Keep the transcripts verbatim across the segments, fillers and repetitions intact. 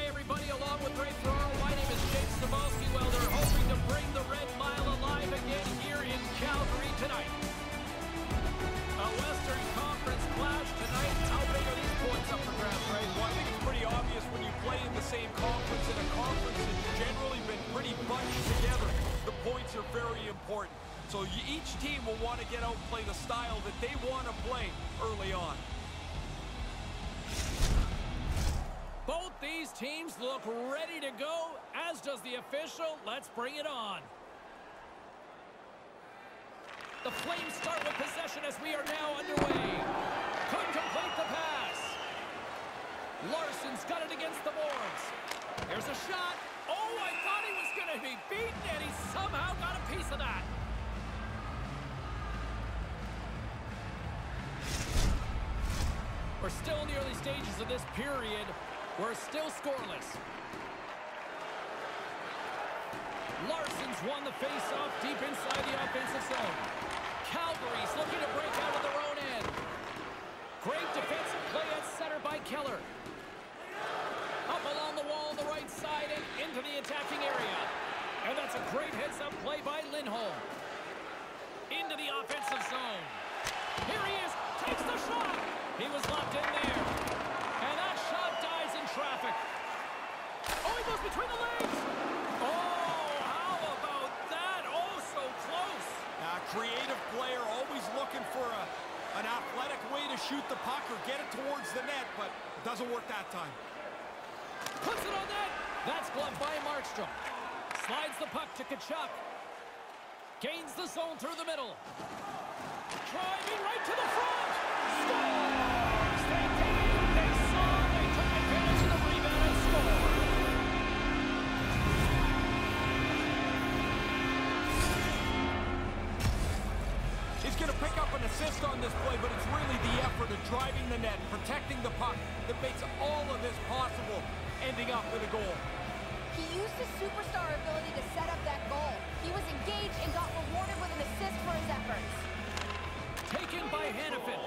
Hi, everybody, along with Ray Ferraro. My name is Jake Sabalski. Well, they're hoping to bring the Red Mile alive again here in Calgary tonight. A Western Conference clash tonight. How big are these points up for grabs, Ray? Well, I think it's pretty obvious when you play in the same conference, and a conference that's generally been pretty bunched together. The points are very important. So each team will want to get out and play the style that they want to play early on. Both these teams look ready to go, as does the official. Let's bring it on. The Flames start with possession as we are now underway. Couldn't complete the pass. Larson's got it against the boards. Here's a shot. Oh, I thought he was going to be beaten, and he somehow got a piece of that. We're still in the early stages of this period. We're still scoreless. Larson's won the face-off deep inside the offensive zone. Calgary's looking to break out of their own end. Great defensive play at center by Keller. Up along the wall on the right side and into the attacking area. And that's a great heads-up play by Lindholm. Into the offensive zone. Here he is. Takes the shot. He was locked in there. And that shot dies in traffic. Oh, he goes between the legs. Oh, how about that? Oh, so close. A creative player, always looking for a, an athletic way to shoot the puck or get it towards the net, but it doesn't work that time. Puts it on net. That's gloved by Markstrom. Slides the puck to Tkachuk. Gains the zone through the middle. Driving right to the front. Scores! They came, they saw, they took advantage of the rebound and scored. He's going to pick up an assist on this play, but it's really the effort of driving the net, protecting the puck that makes all of this possible, ending up with a goal. He used his superstar ability to set up that goal. He was engaged and got rewarded with an assist for his efforts. Taken by Hanifin.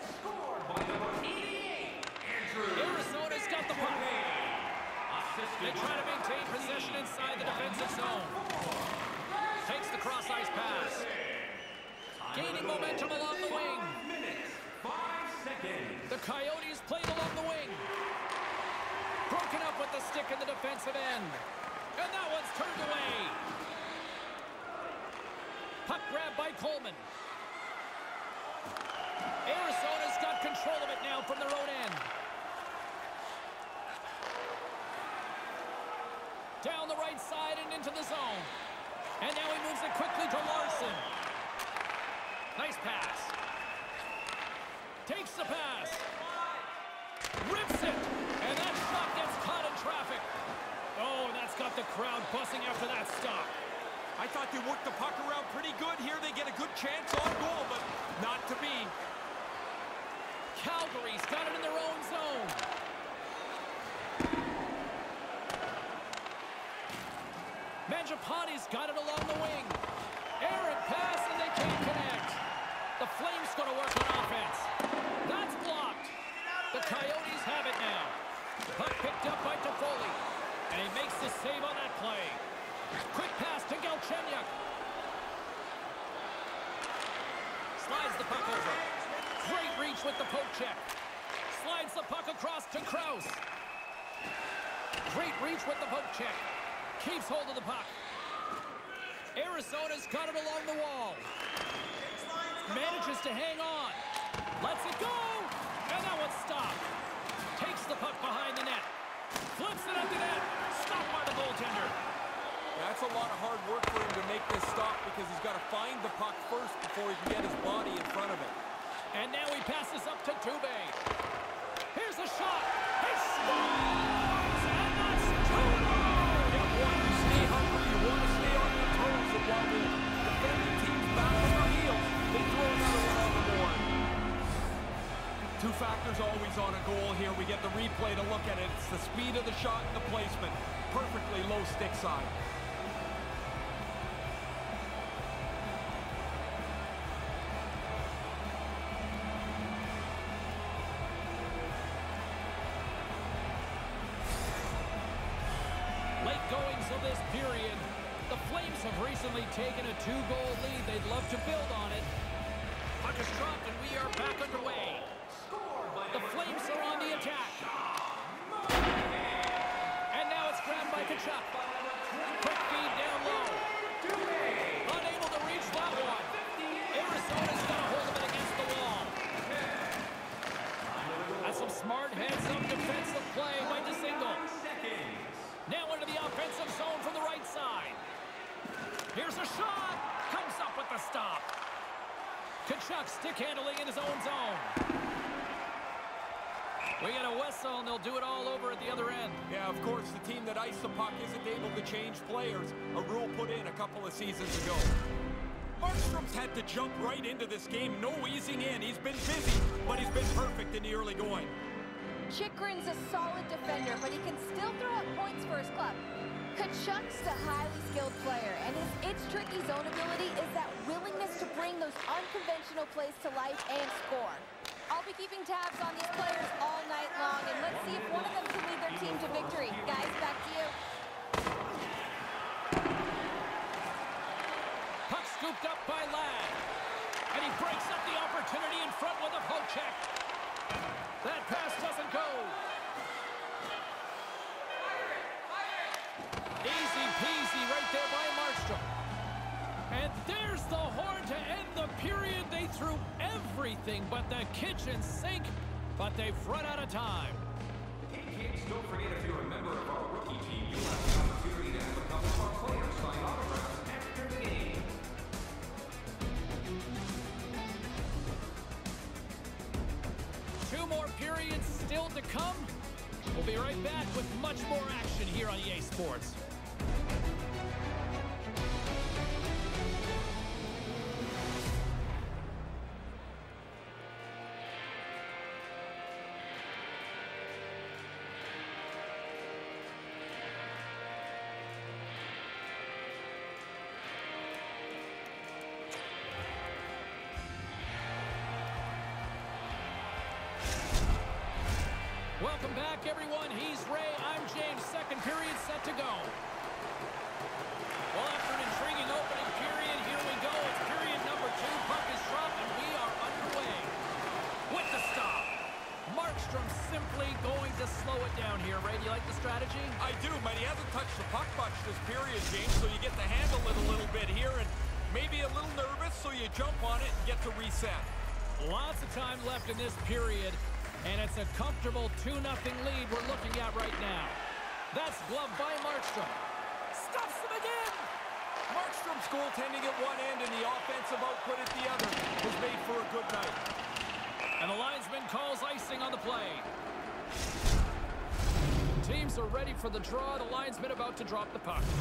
Arizona's got the puck. They try to maintain possession inside the defensive zone. Takes the cross-ice pass. Gaining momentum along the wing. The Coyotes played along the wing. Broken up with the stick in the defensive end. And that one's turned away. Puck grab by Coleman. Arizona's got control of it now from their own end. Down the right side and into the zone. And now he moves it quickly to Larson. Nice pass. Takes the pass. Rips it. And that shot gets caught in traffic. Oh, and that's got the crowd buzzing after that stop. I thought they worked the puck around pretty good here. They get a good chance on goal, but not to be. Calgary's got it in their own zone. Mangiapane's got it along the wing. Errant pass, and they can't connect. The Flames going to work on offense. That's blocked. The Coyotes have it now. Puck picked up by Toffoli. And he makes the save on that play. Quick pass to Galchenyuk. Slides the puck over. Great reach with the poke check. Slides the puck across to Krause. Great reach with the poke check. Keeps hold of the puck. Arizona's got it along the wall. Manages to hang on. Lets it go. And that one's stopped. Takes the puck behind the net. Flips it at the net. Stopped by the goaltender. That's a lot of hard work for him to make this stop because he's got to find the puck first before he can get his body in front of it. And now he passes up to Dubé. Here's a shot. He scores! And that's two in a row! You want to stay hungry, you want to stay on your toes, and while the defending team's back on their heels, they throw another one on the board. Two factors always on a goal here. We get the replay to look at it. It's the speed of the shot and the placement. Perfectly low stick side. of this period. The Flames have recently taken a two-goal lead. They'd love to build on it. Puck is dropped, and we are back underway. The Flames are on the attack. And now it's grabbed by Tkachuk. Quick feed down low. Unable to reach that one. Arizona's got a hold of it against the wall. That's some smart heads-up defensive play by DeSingle. Now into the offensive zone from the right side. Here's a shot. Comes up with the stop. Tkachuk stick handling in his own zone. We get a whistle, and they'll do it all over at the other end. Yeah, of course, the team that iced the puck isn't able to change players. A rule put in a couple of seasons ago. Markstrom's had to jump right into this game. No easing in. He's been busy, but he's been perfect in the early going. Chychrun's a solid defender, but he can still throw up points for his club. Tkachuk's a highly skilled player, and his It's Tricky zone ability is that willingness to bring those unconventional plays to life and score. I'll be keeping tabs on these players all night long, and let's see if one of them can lead their team to victory. Guys, back to you. Puck scooped up by Ladd. And he breaks up the opportunity in front with a poke check. That pass doesn't go. Easy peasy right there by Markstrom. And there's the horn to end the period. They threw everything but the kitchen sink, but they've run out of time. Hey kids, don't forget if you're a member of our rookie team, you'll have the opportunity to have a couple of our players sign autographs after the game. Two more periods still to come. We'll be right back with much more action here on E A Sports. Welcome back, everyone. He's Ray. I'm James. Second period set to go. Well, after an intriguing opening period, here we go. It's period number two. Puck is dropped, and we are underway. With the stop. Markstrom simply going to slow it down here. Ray, do you like the strategy? I do, but he hasn't touched the puck much this period, James, so you get to handle it a little bit here, and maybe a little nervous, so you jump on it and get to reset. Lots of time left in this period. And it's a comfortable two nothing lead we're looking at right now. That's gloved by Markstrom. Stuffs him again! Markstrom's goaltending at one end and the offensive output at the other was made for a good night. And the linesman calls icing on the play. Teams are ready for the draw. The linesman about to drop the puck.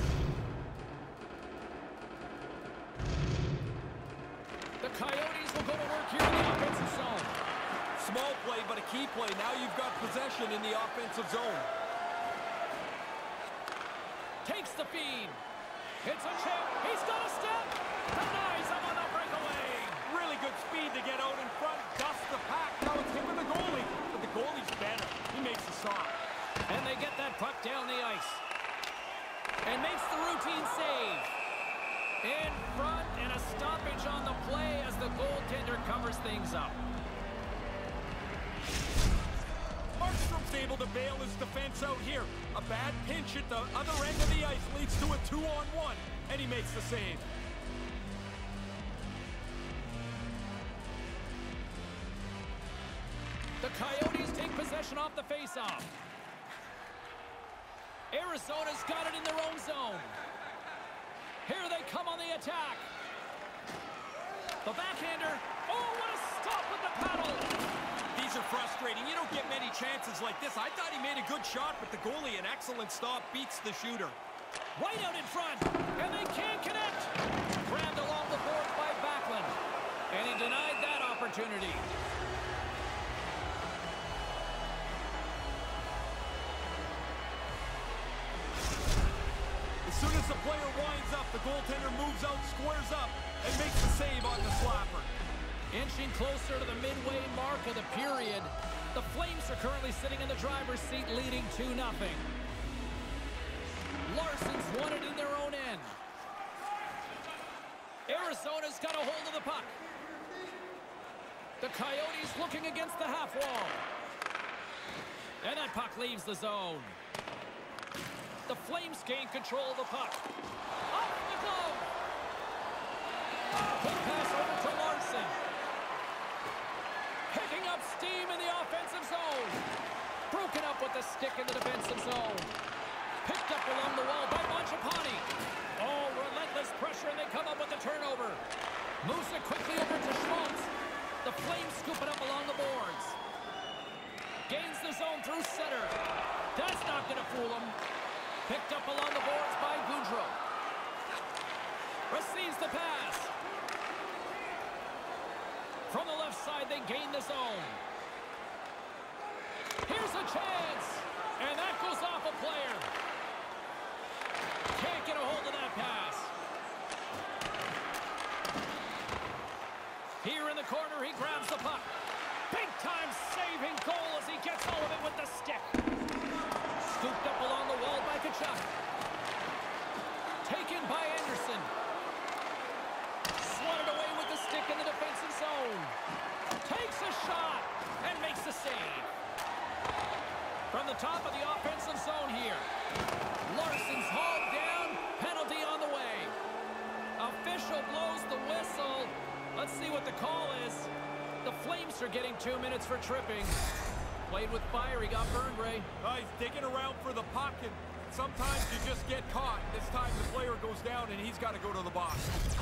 The Coyotes will go to work here in the offensive zone. Small play, but a key play. Now you've got possession in the offensive zone. Takes the feed. It's a chip. He's got a step. Denies him on the breakaway. Really good speed to get out in front. Dust the pack. Now it's him with the goalie. But the goalie's better. He makes the stop. And they get that puck down the ice. And makes the routine save. In front, and a stoppage on the play as the goaltender covers things up. Markstrom's able to bail his defense out here. A bad pinch at the other end of the ice leads to a two-on-one, and he makes the save. The Coyotes take possession off the faceoff. Arizona's got it in their own zone. Here they come on the attack. The backhander. Oh, what a stop with the paddle. These are frustrating. You don't get many chances like this. I thought he made a good shot, but the goalie, an excellent stop, beats the shooter. White out in front, and they can't connect. Grabbed along the boards by Backlund, and he denied that opportunity. As soon as the player winds up, the goaltender moves out, squares up, and makes the save on the slapper. Inching closer to the midway mark of the period, the Flames are currently sitting in the driver's seat, leading two nothing. Larson's won it in their own end. Arizona's got a hold of the puck. The Coyotes looking against the half wall. And that puck leaves the zone. The Flames gain control of the puck. Off the glove. Quick pass over to Larson. Picking up steam in the offensive zone. Broken up with the stick in the defensive zone. Picked up along the wall by Mangiapane. Oh, relentless pressure, and they come up with the turnover. Moves it quickly over to Schmaltz. The Flames scoop it up along the boards. Gains the zone through center. That's not going to fool him. Picked up along the boards by Goudreau. Receives the pass. From the left side, they gain the zone. Here's a chance. And that goes off a player. Can't get a hold of that pass. Here in the corner, he grabs the puck. Big-time saving goal as he gets all of it with the stick. Scooped up along the wall by Tkachuk. Taken by Anderson. Swatted away with the stick in the defensive zone. Takes a shot and makes the save. From the top of the offensive zone here. Larson's hauled down. Penalty on the way. Official blows the whistle. Let's see what the call is. The Flames are getting two minutes for tripping. Played with fire. He got burned, Ray. Oh, he's digging around for the puck, and sometimes you just get caught. This time the player goes down, and he's got to go to the box.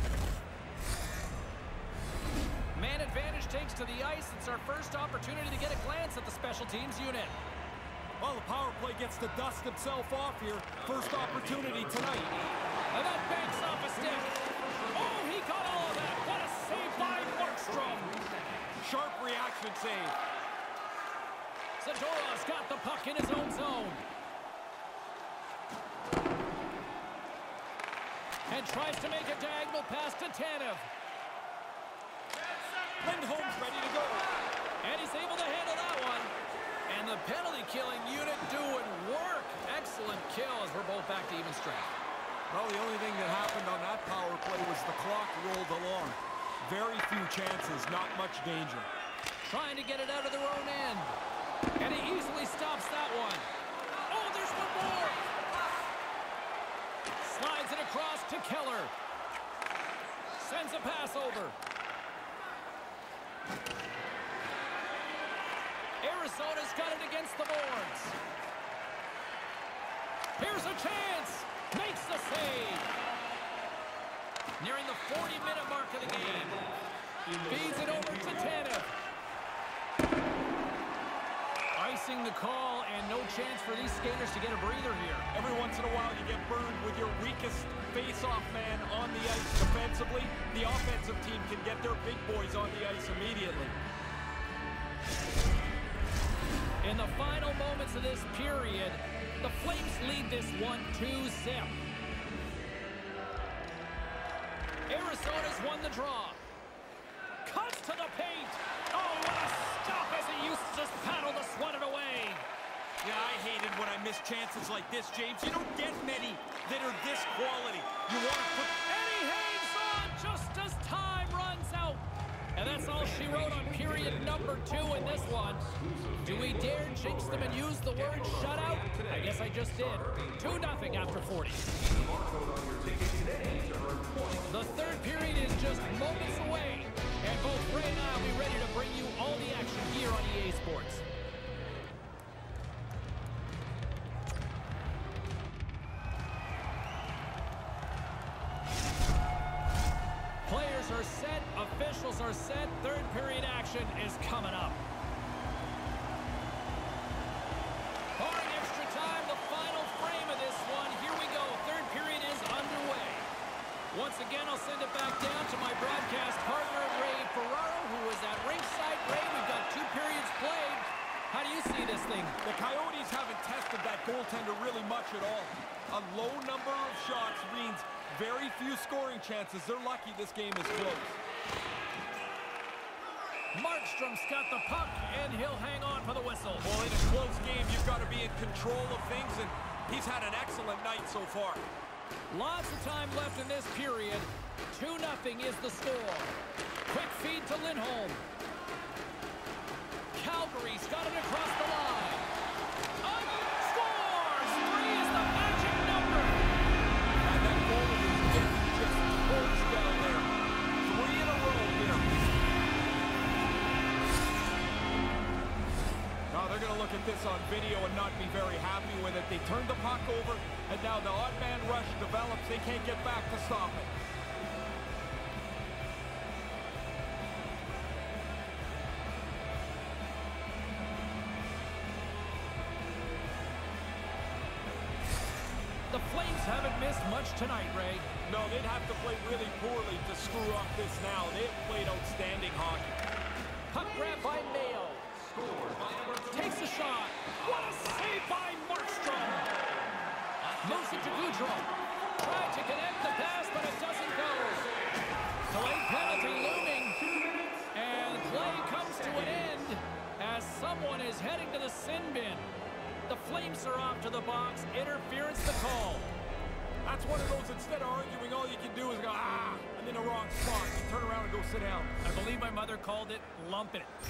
Man advantage takes to the ice. It's our first opportunity to get a glance at the special teams unit. Well, the power play gets to dust himself off here. First opportunity tonight. And that banks off a stick. Oh, he got all of that. What a save by Markstrom. Sharp reaction save. Zadorov's got the puck in his own zone. And tries to make a diagonal pass to Tanev. Lindholm's ready to go. And he's able to handle that one. And the penalty-killing unit doing work. Excellent kill as we're both back to even strength. Well, the only thing that happened on that power play was the clock rolled along. Very few chances, not much danger. Trying to get it out of their own end. And he easily stops that one. Oh, there's one more. Slides it across to Keller. Sends a pass over. Arizona's got it against the boards. Here's a chance. Makes the save. Nearing the forty-minute mark of the game. Feeds it over to Tanev. Icing the call, and no chance for these skaters to get a breather here. Every once in a while, you get burned with your weakest face-off man on the ice defensively. The offensive team can get their big boys on the ice immediately. In the final moments of this period, the Flames lead this one two zip. Arizona's won the draw. Cuts to the paint. Oh, what a stop as he used his paddle to swat it away. Yeah, I hated when I miss chances like this, James. You don't get many that are this quality. You want to put... And he hangs on just as time runs out. And that's all she wrote on period number two in this one. Do we dare jinx them and use the word shutout? I guess I just did. two nothing after forty. The third period is just moments away. And both Ray and I will be ready to bring you all the action here on E A Sports. Players are set, officials are set, third period action is coming up. Barring extra time, the final frame of this one. Here we go, third period is underway. Once again, I'll send it back down to my broadcast partner, Ray Ferraro, who is at ringside. Ray, we've got two periods played. How do you see this thing? The Coyotes haven't tested that goaltender really much at all. A low number of shots means very few scoring chances. They're lucky this game is close. Markstrom's got the puck, and he'll hang on for the whistle. Well, in a close game, you've got to be in control of things, and He's had an excellent night so far. Lots of time left in this period. two nothing is the score. Quick feed to Lindholm. Calgary's got it across the line. Up, scores! Three is the magic number. And that goal is getting just torched down there. Three in a row here. Now they're going to look at this on video and not be very happy with it. They turned the puck over, and now the odd man rush develops. They can't get back to stop it. The Flames haven't missed much tonight, Ray. No, they'd have to play really poorly to screw up this now. They've played outstanding hockey. Puck grab by Mayo. Takes a shot. What a save by Markstrom. Moves it to Goudreau. Tried to connect the pass, but it doesn't go. Delayed penalty looming. And play comes to an end as someone is heading to the sin bin. The Flames are off to the box. Interference the call. That's one of those, instead of arguing, all you can do is go, ah, I'm in the wrong spot. You turn around and go sit down. I believe my mother called it lumping it.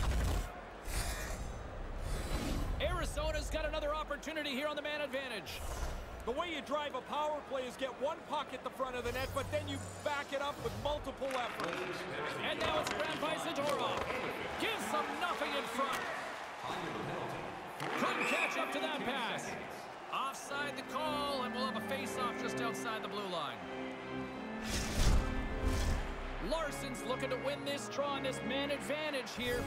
Arizona's got another opportunity here on the man advantage. The way you drive a power play is get one puck at the front of the net, but then you back it up with multiple efforts. And now it's grabbed by Zadorov. Gives them nothing in front. Couldn't catch up to that pass. Offside the call, and we'll have a face-off just outside the blue line. Larson's looking to win this draw on this man advantage here.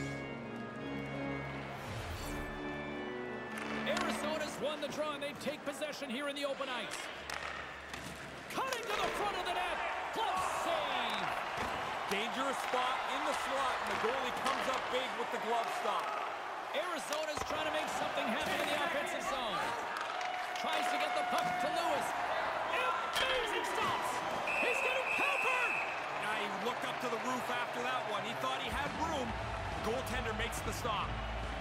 Arizona's won the draw, and they take possession here in the open ice. Cutting to the front of the net. Glove save. Dangerous spot in the slot, and the goalie comes up big with the glove stop. Arizona's trying to make something happen in the offensive zone. Tries to get the puck to Lewis. Amazing stops. He's getting peppered. Now he looked up to the roof after that one. He thought he had room. The goaltender makes the stop.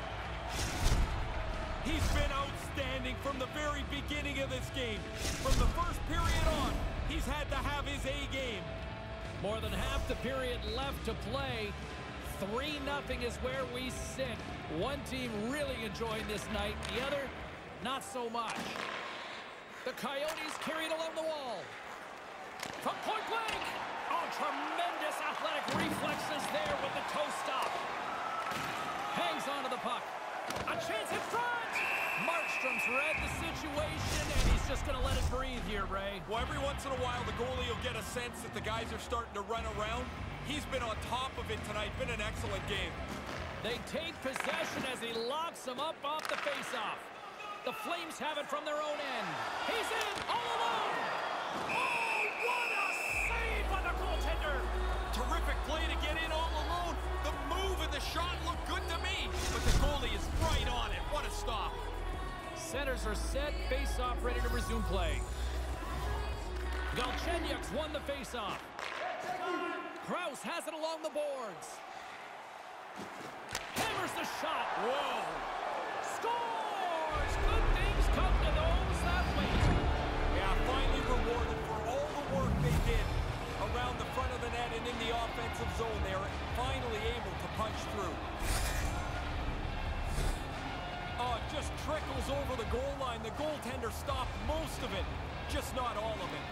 He's been outstanding from the very beginning of this game. From the first period on, he's had to have his A game. More than half the period left to play. three nothing is where we sit. One team really enjoying this night, the other, not so much. The Coyotes carried along the wall. From point blank. Oh, tremendous athletic reflexes there with the toe stop. Hangs onto the puck. A chance in front. Markstrom's read the situation, and he's just going to let it breathe here, Ray. Well, every once in a while, the goalie will get a sense that the guys are starting to run around. He's been on top of it tonight. Been an excellent game. They take possession as he locks them up off the faceoff. The Flames have it from their own end. He's in all alone. Oh, what a save by the goaltender. Terrific play to get in all alone. The move and the shot look good to me, but the goalie is right on it. What a stop. Centers are set. Faceoff ready to resume play. Galchenyuk's won the faceoff. Krause has it along the boards. Hammers the shot. Whoa. Scores! Good things come to those that wait. Yeah, finally rewarded for all the work they did around the front of the net and in the offensive zone. They are finally able to punch through. Oh, it just trickles over the goal line. The goaltender stopped most of it, just not all of it.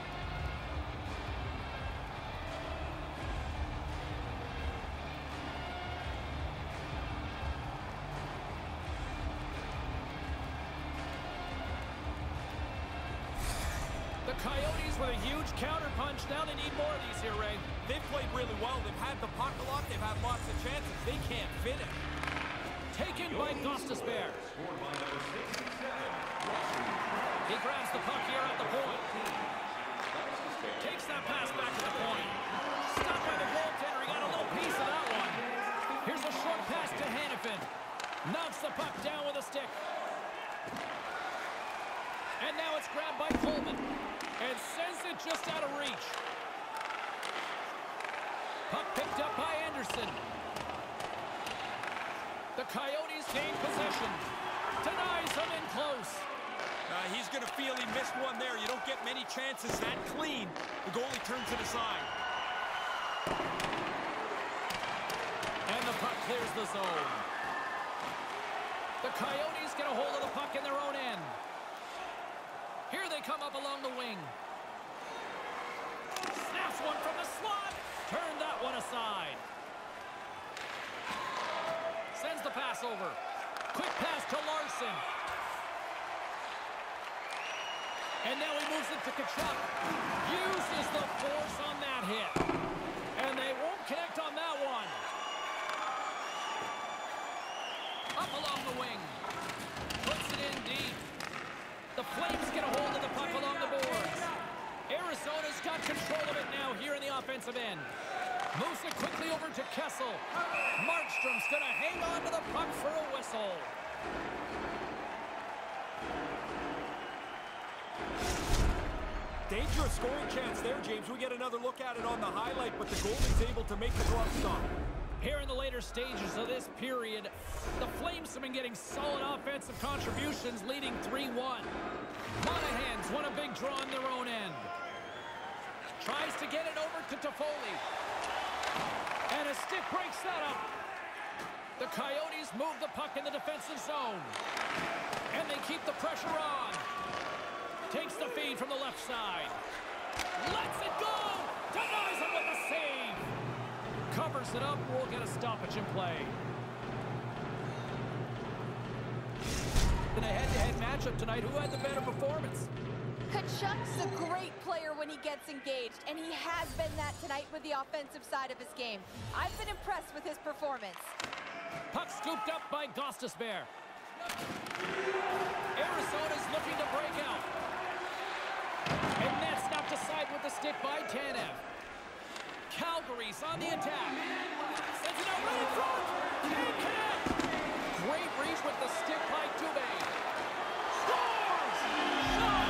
The Coyotes with a huge counterpunch. Now they need more of these here, Ray. They've played really well. They've had the puck a lot. They've had lots of chances. They can't finish. Taken by Gostisbehere. He grabs the puck here at the point. Takes that pass back to the point. Stopped by the goaltender. He got a little piece of that one. Here's a short pass to Hanifin. Knocks the puck down with a stick. And now it's grabbed by Coleman. And sends it just out of reach. Puck picked up by Anderson. The Coyotes gain possession. Denies them in close. Uh, he's going to feel he missed one there. You don't get many chances that clean. The goalie turns it aside. And the puck clears the zone. The Coyotes get a hold of the puck in their own end. Here they come up along the wing. Snaps one from the slot. Turn that one aside. Sends the pass over. Quick pass to Larson. And now he moves it to Tkachuk. Uses the force on that hit. And they won't connect on that one. Up along the wing. Puts it in deep. The Flames get a hold of the puck along the boards. Arizona's got control of it now here in the offensive end. Moves it quickly over to Kessel. Markstrom's going to hang on to the puck for a whistle. Dangerous scoring chance there, James. We get another look at it on the highlight, but the goalie's able to make the glove stop. Here in the later stages of this period, the Flames have been getting solid offensive contributions, leading three one. Monahan's won a big draw on their own end. Tries to get it over to Toffoli. And a stick breaks that up. The Coyotes move the puck in the defensive zone. And they keep the pressure on. Takes the feed from the left side. Lets it go! Denies him with a save! Covers it up. We'll get a stoppage in play. In a head-to-head matchup tonight, who had the better performance? Tkachuk's a great player when he gets engaged, and he has been that tonight with the offensive side of his game. I've been impressed with his performance. Puck scooped up by Gostisbehere. Arizona's looking to break out. And that's knocked aside with the stick by Tanev. Calgary's on the attack. Sends it out right in front. Can't connect. Great reach with the stick by Dubé. Scores! Shot!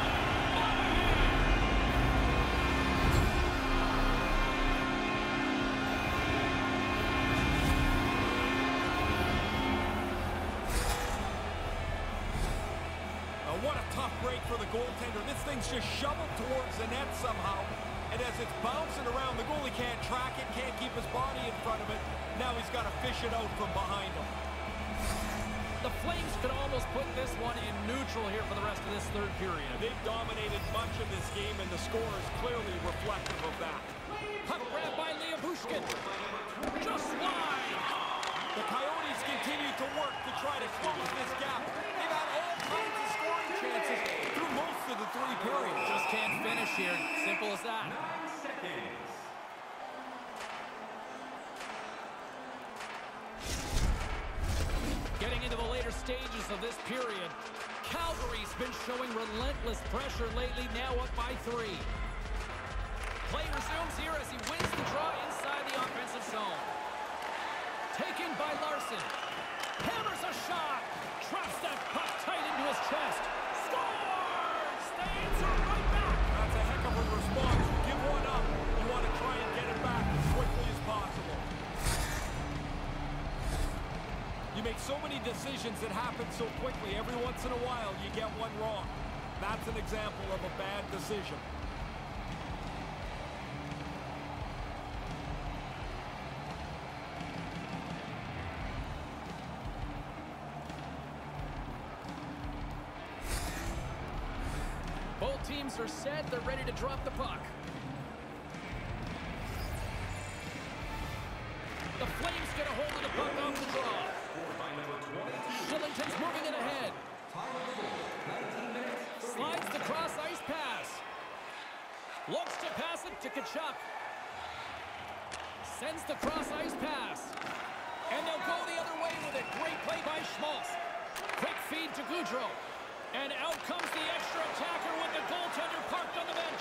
Uh, what a tough break for the goaltender. This thing's just shoveled towards the net somehow. And as it's bouncing around, the goalie can't track it, can't keep his body in front of it. Now he's got to fish it out from behind him. The Flames could almost put this one in neutral here for the rest of this third period. They've dominated much of this game, and the score is clearly reflective of that. Puck grabbed by Leah Bushkin. Just wide. The Coyotes continue to work to try to close this gap. They've had all kinds of scoring chances through most of the three periods. Just can't finish here. Simple as that. Nine seconds. Getting into the later stages of this period, Calgary's been showing relentless pressure lately, now up by three. Play resumes here as he wins the draw inside the offensive zone. Taken by Larson. Hammers a shot. Traps that puck tight into his chest. Scores! They answer right back. That's a heck of a response. You give one up, you want to try and get it back as quickly as possible. You make so many decisions that happen so quickly. Every once in a while, you get one wrong. That's an example of a bad decision. Both teams are set. They're ready to drop the puck. The Flames get a hold of the puck off the draw. Shillington's moving it ahead. Slides the cross ice pass. Looks to pass it to Tkachuk. Sends the cross ice pass. And they'll go the other way with it. Great play by Schmaltz. Quick feed to Gaudreau. And out comes the extra attacker with the goaltender parked on the bench.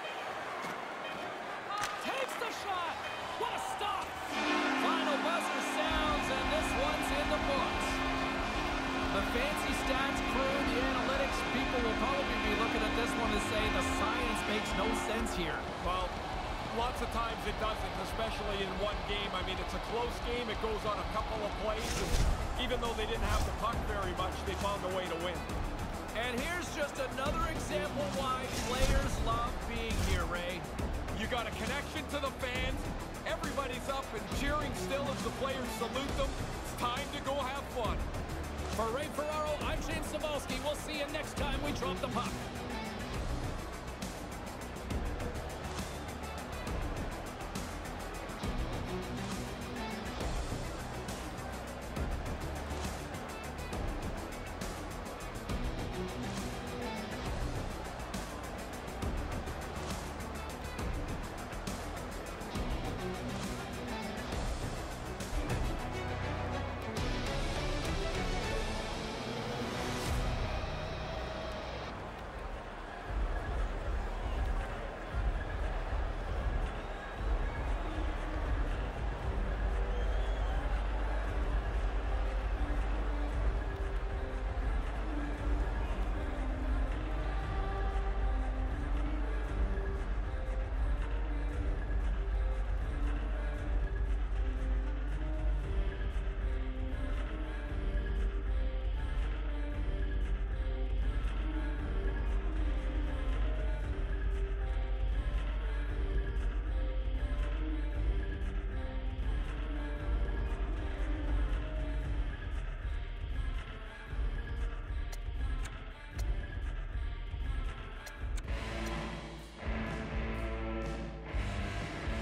Takes the shot. What a stop. Final buzzer sounds, and this one's in the books. The fancy stats crew, the analytics people will probably be looking at this one and say the science makes no sense here. Well, lots of times it doesn't, especially in one game. I mean, it's a close game. It goes on a couple of plays. And even though they didn't have the puck very much, they found a way to win. And here's just another got a connection to the fans. Everybody's up and cheering still as the players salute them. It's time to go have fun. For Ray Ferraro, I'm James Cybulski. We'll see you next time we drop the puck.